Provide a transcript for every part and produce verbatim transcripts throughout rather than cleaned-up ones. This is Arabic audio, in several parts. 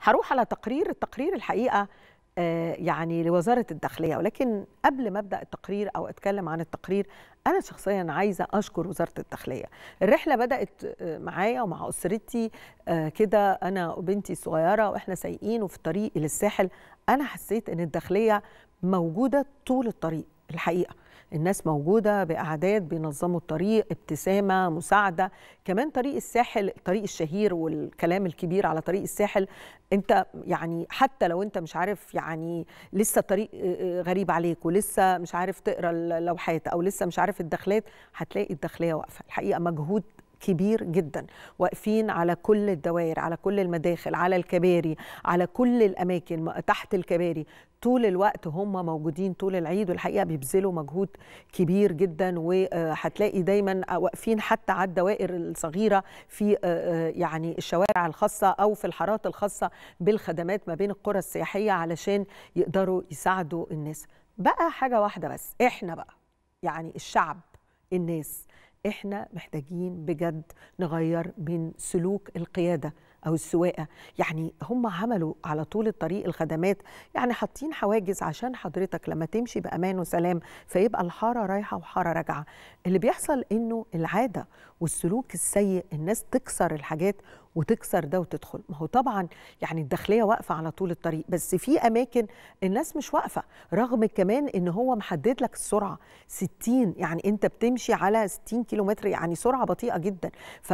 هروح على تقرير التقرير الحقيقة آه، يعني لوزارة الداخلية، ولكن قبل ما أبدأ التقرير أو أتكلم عن التقرير أنا شخصيا عايزة أشكر وزارة الداخلية. الرحلة بدأت آه، معايا ومع أسرتي آه، كده، أنا وبنتي الصغيرة وإحنا سايقين وفي الطريق للساحل. أنا حسيت إن الداخلية موجودة طول الطريق الحقيقة. الناس موجودة بأعداد بينظموا الطريق، ابتسامة، مساعدة. كمان طريق الساحل، الطريق الشهير والكلام الكبير على طريق الساحل، انت يعني حتى لو انت مش عارف، يعني لسه الطريق غريب عليك ولسه مش عارف تقرا اللوحات او لسه مش عارف الدخلات، هتلاقي الداخلية واقفة. الحقيقة مجهود كبير جدا، واقفين على كل الدوائر، على كل المداخل، على الكباري، على كل الأماكن تحت الكباري. طول الوقت هم موجودين طول العيد، والحقيقة بيبذلوا مجهود كبير جدا. وهتلاقي دايما واقفين حتى على الدوائر الصغيرة في يعني الشوارع الخاصة أو في الحارات الخاصة بالخدمات ما بين القرى السياحية علشان يقدروا يساعدوا الناس. بقى حاجة واحدة بس، احنا بقى يعني الشعب، الناس، احنا محتاجين بجد نغير من سلوك القيادة أو السواقة. يعني هم عملوا على طول الطريق الخدمات، يعني حاطين حواجز عشان حضرتك لما تمشي بأمان وسلام، فيبقى الحارة رايحة وحارة راجعة. اللي بيحصل إنه العادة والسلوك السيء، الناس تكسر الحاجات وتكسر ده وتدخل. ما هو طبعا يعني الداخلية واقفة على طول الطريق، بس في أماكن الناس مش واقفة، رغم كمان إن هو محدد لك السرعة ستين، يعني أنت بتمشي على ستين كيلومتر، يعني سرعة بطيئة جدا.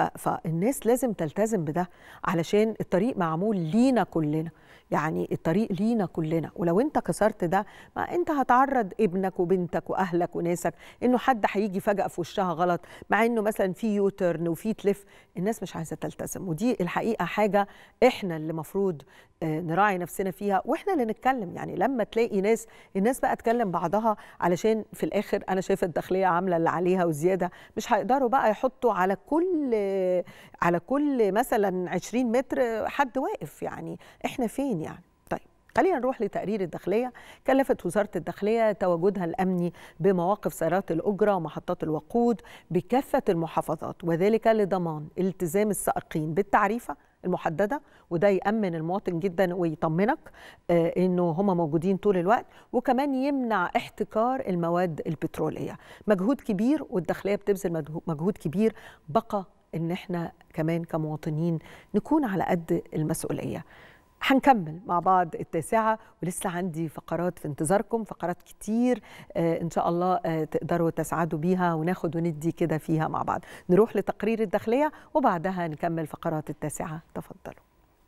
فالناس لازم تلتزم بده علشان الطريق معمول لينا كلنا، يعني الطريق لينا كلنا. ولو انت كسرت ده، ما انت هتعرض ابنك وبنتك واهلك وناسك انه حد هيجي فجأة في وشها غلط، مع انه مثلا في يوترن وفي تلف. الناس مش عايزة تلتزم، ودي الحقيقة حاجة احنا اللي مفروض نراعي نفسنا فيها، واحنا اللي نتكلم. يعني لما تلاقي ناس الناس بقى تكلم بعضها، علشان في الاخر انا شايفه الداخليه عامله اللي عليها وزياده، مش هيقدروا بقى يحطوا على كل على كل مثلا عشرين متر حد واقف. يعني احنا فين يعني؟ طيب خلينا نروح لتقرير الداخليه. كلفت وزاره الداخليه تواجدها الامني بمواقف سيارات الاجره ومحطات الوقود بكافه المحافظات، وذلك لضمان التزام السائقين بالتعريفه المحدده، وده يأمن المواطن جدا ويطمنك آه انه هم موجودين طول الوقت، وكمان يمنع احتكار المواد البتروليه. مجهود كبير، والداخليه بتبذل مجهود كبير. بقى ان احنا كمان كمواطنين نكون على قد المسؤوليه. هنكمل مع بعض التاسعة، ولسه عندي فقرات في انتظاركم، فقرات كتير آه إن شاء الله آه تقدروا تسعدوا بيها، وناخد وندي كده فيها مع بعض. نروح لتقرير الداخلية وبعدها نكمل فقرات التاسعة. تفضلوا.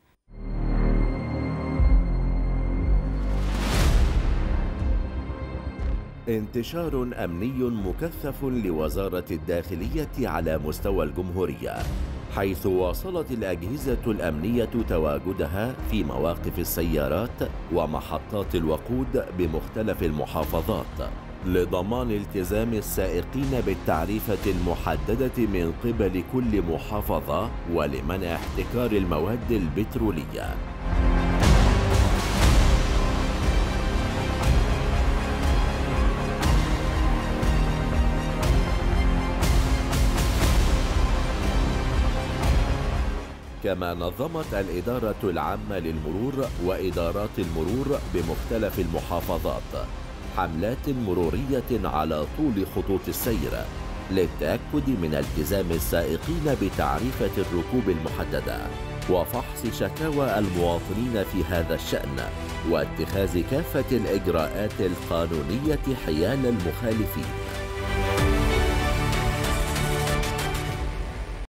انتشار أمني مكثف لوزارة الداخلية على مستوى الجمهورية، حيث واصلت الأجهزة الأمنية تواجدها في مواقف السيارات ومحطات الوقود بمختلف المحافظات لضمان التزام السائقين بالتعريفة المحددة من قبل كل محافظة، ولمنع احتكار المواد البترولية. كما نظمت الإدارة العامة للمرور وإدارات المرور بمختلف المحافظات حملات مرورية على طول خطوط السير للتأكد من التزام السائقين بتعريفة الركوب المحددة، وفحص شكاوى المواطنين في هذا الشأن، واتخاذ كافة الإجراءات القانونية حيال المخالفين.